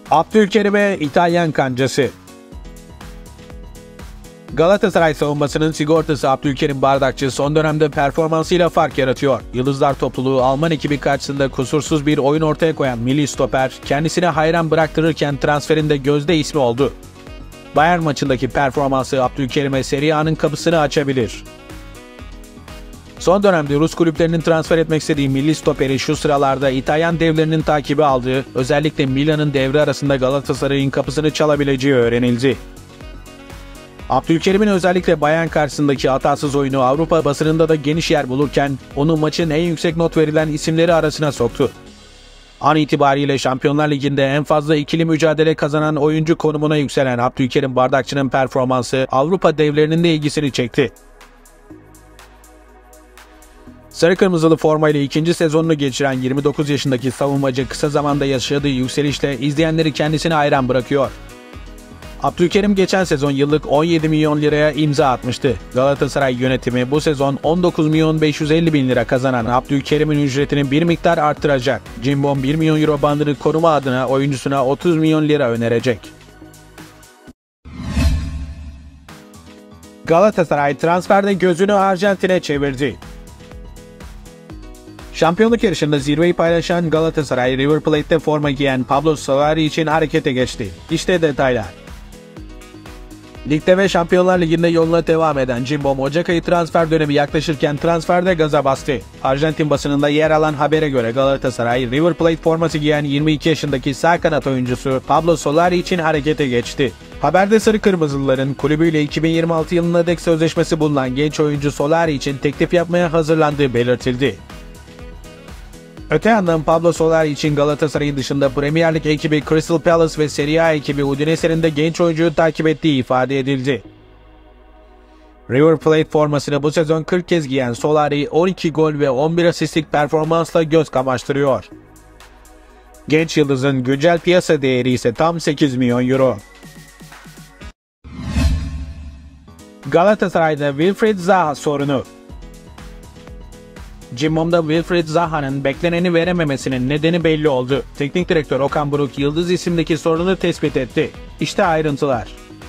Abdülkerim'e İtalyan kancası. Galatasaray savunmasının sigortası Abdülkerim Bardakçı son dönemde performansıyla fark yaratıyor. Yıldızlar topluluğu Alman ekibi karşısında kusursuz bir oyun ortaya koyan milli stoper kendisine hayran bıraktırırken transferinde gözde ismi oldu. Bayern maçındaki performansı Abdülkerim'e Serie A'nın kapısını açabilir. Son dönemde Rus kulüplerinin transfer etmek istediği milli stoperi şu sıralarda İtalyan devlerinin takibi aldığı, özellikle Milan'ın devre arasında Galatasaray'ın kapısını çalabileceği öğrenildi. Abdülkerim'in özellikle Bayern karşısındaki hatasız oyunu Avrupa basınında da geniş yer bulurken onu maçın en yüksek not verilen isimleri arasına soktu. An itibariyle Şampiyonlar Ligi'nde en fazla ikili mücadele kazanan oyuncu konumuna yükselen Abdülkerim Bardakçı'nın performansı Avrupa devlerinin de ilgisini çekti. Sarı kırmızılı formayla ikinci sezonunu geçiren 29 yaşındaki savunmacı kısa zamanda yaşadığı yükselişle izleyenleri kendisine hayran bırakıyor. Abdülkerim geçen sezon yıllık 17 milyon liraya imza atmıştı. Galatasaray yönetimi bu sezon 19 milyon 550 bin lira kazanan Abdülkerim'in ücretini bir miktar arttıracak. Cimbom 1 milyon euro bandını koruma adına oyuncusuna 30 milyon lira önerecek. Galatasaray transferde gözünü Arjantin'e çevirdi. Şampiyonluk yarışında zirveyi paylaşan Galatasaray, River Plate'te forma giyen Pablo Solari için harekete geçti. İşte detaylar. Ligde ve Şampiyonlar Ligi'nde yoluna devam eden Cimbom, Ocak ayı transfer dönemi yaklaşırken transferde gaza bastı. Arjantin basınında yer alan habere göre Galatasaray, River Plate forması giyen 22 yaşındaki sağ kanat oyuncusu Pablo Solari için harekete geçti. Haberde sarı kırmızılıların kulübüyle 2026 yılına dek sözleşmesi bulunan genç oyuncu Solari için teklif yapmaya hazırlandığı belirtildi. Öte yandan Pablo Solari için Galatasaray'ın dışında Premier Lig ekibi Crystal Palace ve Serie A ekibi Udinese'nin de genç oyuncuyu takip ettiği ifade edildi. River Plate formasını bu sezon 40 kez giyen Solari 12 gol ve 11 asistlik performansla göz kamaştırıyor. Genç yıldızın güncel piyasa değeri ise tam 8 milyon euro. Galatasaray'da Wilfried Zaha sorunu. Cimbom'da Wilfried Zaha'nın bekleneni verememesinin nedeni belli oldu. Teknik direktör Okan Buruk Yıldız isimdeki sorunu tespit etti. İşte ayrıntılar.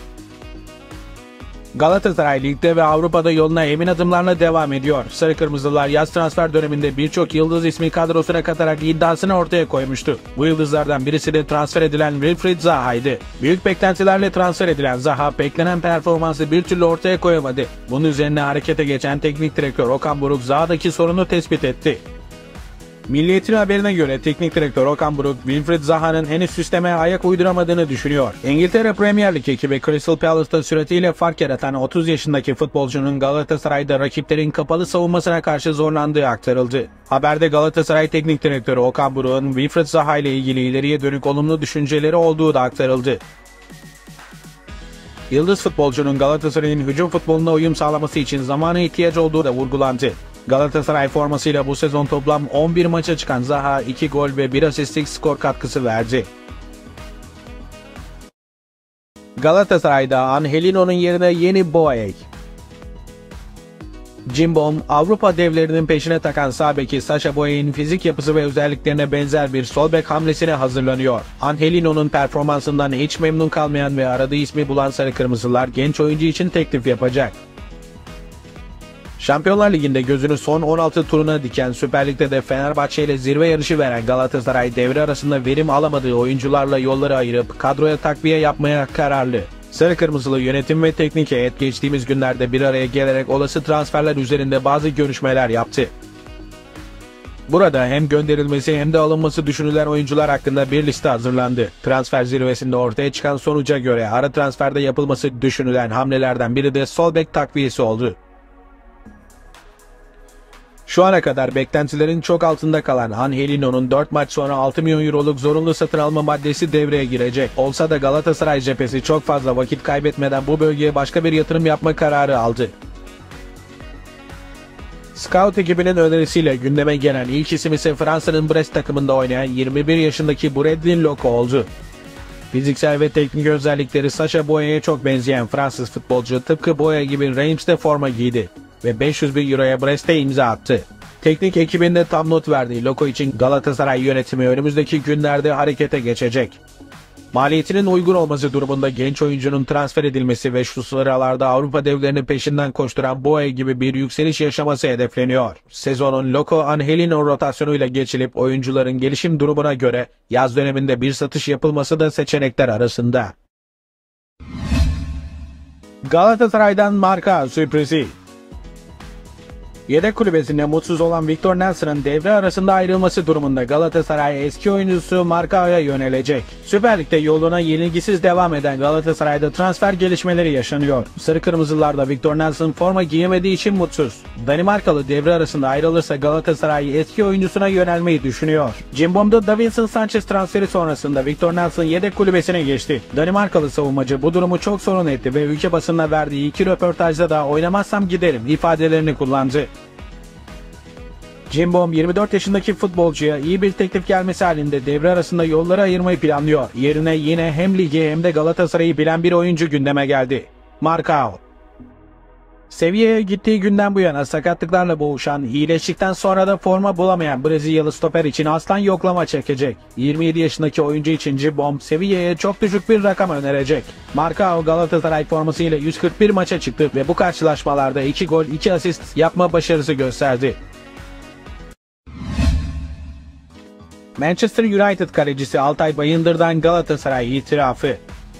Galatasaray Lig'de ve Avrupa'da yoluna emin adımlarla devam ediyor. Sarı Kırmızılar yaz transfer döneminde birçok yıldız ismi kadrosuna katarak iddiasını ortaya koymuştu. Bu yıldızlardan birisi de transfer edilen Wilfried Zaha'ydı. Büyük beklentilerle transfer edilen Zaha beklenen performansı bir türlü ortaya koyamadı. Bunun üzerine harekete geçen teknik direktör Okan Buruk Zaha'daki sorunu tespit etti. Milliyet'in haberine göre teknik direktör Okan Buruk, Wilfried Zaha'nın henüz sisteme ayak uyduramadığını düşünüyor. İngiltere Premier Lig ekibi Crystal Palace'ta süratiyle fark yaratan 30 yaşındaki futbolcunun Galatasaray'da rakiplerin kapalı savunmasına karşı zorlandığı aktarıldı. Haberde Galatasaray teknik direktörü Okan Buruk'un Wilfried Zaha ile ilgili ileriye dönük olumlu düşünceleri olduğu da aktarıldı. Yıldız futbolcunun Galatasaray'ın hücum futboluna uyum sağlaması için zamana ihtiyaç olduğu da vurgulandı. Galatasaray formasıyla bu sezon toplam 11 maça çıkan Zaha 2 gol ve 1 asistlik skor katkısı verdi. Galatasaray'da Angelino'nun yerine yeni Boey. Cimbom, Avrupa devlerinin peşine takan sağ beki Sacha Boey'in fizik yapısı ve özelliklerine benzer bir sol bek hamlesine hazırlanıyor. Angelino'nun performansından hiç memnun kalmayan ve aradığı ismi bulan Sarı Kırmızılar genç oyuncu için teklif yapacak. Şampiyonlar Ligi'nde gözünü son 16 turuna diken Süper Lig'de de Fenerbahçe ile zirve yarışı veren Galatasaray devre arasında verim alamadığı oyuncularla yolları ayırıp kadroya takviye yapmaya kararlı. Sarı Kırmızılı yönetim ve teknik heyet geçtiğimiz günlerde bir araya gelerek olası transferler üzerinde bazı görüşmeler yaptı. Burada hem gönderilmesi hem de alınması düşünülen oyuncular hakkında bir liste hazırlandı. Transfer zirvesinde ortaya çıkan sonuca göre ara transferde yapılması düşünülen hamlelerden biri de sol bek takviyesi oldu. Şu ana kadar beklentilerin çok altında kalan Angelino'nun 4 maç sonra 6 milyon euroluk zorunlu satın alma maddesi devreye girecek. Olsa da Galatasaray cephesi çok fazla vakit kaybetmeden bu bölgeye başka bir yatırım yapma kararı aldı. Scout ekibinin önerisiyle gündeme gelen ilk isim ise Fransa'nın Brest takımında oynayan 21 yaşındaki Bradley Loko oldu. Fiziksel ve teknik özellikleri Sacha Boey'e çok benzeyen Fransız futbolcu tıpkı Boey gibi Reims'te forma giydi ve 500 bin euroya Brest'e imza attı. Teknik ekibinde tam not verdiği Loko için Galatasaray yönetimi önümüzdeki günlerde harekete geçecek. Maliyetinin uygun olması durumunda genç oyuncunun transfer edilmesi ve şu sıralarda Avrupa devlerinin peşinden koşturan Boe gibi bir yükseliş yaşaması hedefleniyor. Sezonun Loco Angelino rotasyonuyla geçilip oyuncuların gelişim durumuna göre yaz döneminde bir satış yapılması da seçenekler arasında. Galatasaray'dan Marka sürprizi. Yedek kulübesinde mutsuz olan Victor Nelson'ın devre arasında ayrılması durumunda Galatasaray eski oyuncusu Markao'ya yönelecek. Süper Lig'de yoluna yenilgisiz devam eden Galatasaray'da transfer gelişmeleri yaşanıyor. Sarı Kırmızılar Victor Nelson forma giyemediği için mutsuz. Danimarkalı devre arasında ayrılırsa Galatasaray eski oyuncusuna yönelmeyi düşünüyor. Cimbom'da Davinson Sanchez transferi sonrasında Victor Nelson yedek kulübesine geçti. Danimarkalı savunmacı bu durumu çok sorun etti ve ülke basınına verdiği iki röportajda da oynamazsam giderim ifadelerini kullandı. Cimbom 24 yaşındaki futbolcuya iyi bir teklif gelmesi halinde devre arasında yolları ayırmayı planlıyor. Yerine yine hem ligi hem de Galatasaray'ı bilen bir oyuncu gündeme geldi. Marcao. Sevilla'ya gittiği günden bu yana sakatlıklarla boğuşan, iyileştikten sonra da forma bulamayan Brezilyalı stoper için aslan yoklama çekecek. 27 yaşındaki oyuncu için Cimbom, Sevilla'ya çok düşük bir rakam önerecek. Marcao Galatasaray formasıyla 141 maça çıktı ve bu karşılaşmalarda 2 gol 2 asist yapma başarısı gösterdi. Manchester United kalecisi Altay Bayındır'dan Galatasaray itirafı.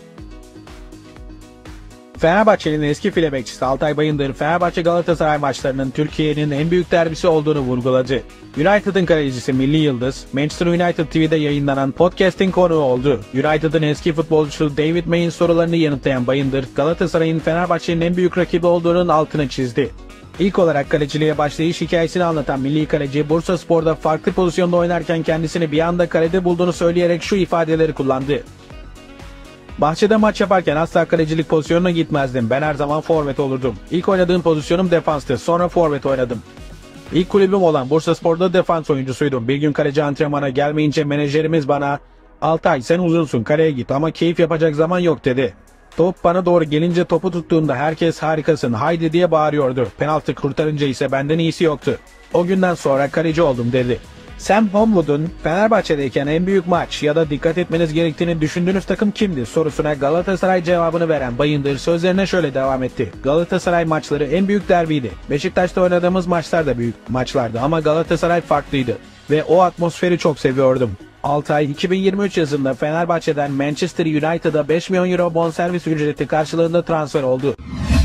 Fenerbahçe'nin eski file bekçisi Altay Bayındır, Fenerbahçe-Galatasaray maçlarının Türkiye'nin en büyük derbisi olduğunu vurguladı. United'ın kalecisi Milli Yıldız, Manchester United TV'de yayınlanan podcast'in konuğu oldu. United'ın eski futbolcusu David May'in sorularını yanıtlayan Bayındır, Galatasaray'ın Fenerbahçe'nin en büyük rakibi olduğunun altını çizdi. İlk olarak kaleciliğe başlayış hikayesini anlatan milli kaleci, Bursaspor'da farklı pozisyonda oynarken kendisini bir anda kalede bulduğunu söyleyerek şu ifadeleri kullandı. Bahçede maç yaparken asla kalecilik pozisyonuna gitmezdim. Ben her zaman forvet olurdum. İlk oynadığım pozisyonum defanstı. Sonra forvet oynadım. İlk kulübüm olan Bursaspor'da defans oyuncusuydum. Bir gün kaleci antrenmana gelmeyince menajerimiz bana "Altay, sen uzunsun, kaleye git ama keyif yapacak zaman yok" dedi. Top bana doğru gelince topu tuttuğumda herkes "harikasın, haydi" diye bağırıyordu. Penaltı kurtarınca ise benden iyisi yoktu. O günden sonra kaleci oldum dedi. Sam Homewood'un Fenerbahçe'deyken en büyük maç ya da dikkat etmeniz gerektiğini düşündüğünüz takım kimdi sorusuna Galatasaray cevabını veren Bayındır sözlerine şöyle devam etti. Galatasaray maçları en büyük derbiydi. Beşiktaş'ta oynadığımız maçlar da büyük maçlardı ama Galatasaray farklıydı ve o atmosferi çok seviyordum. Altay 2023 yazında Fenerbahçe'den Manchester United'a 5 milyon euro bonservis ücreti karşılığında transfer oldu.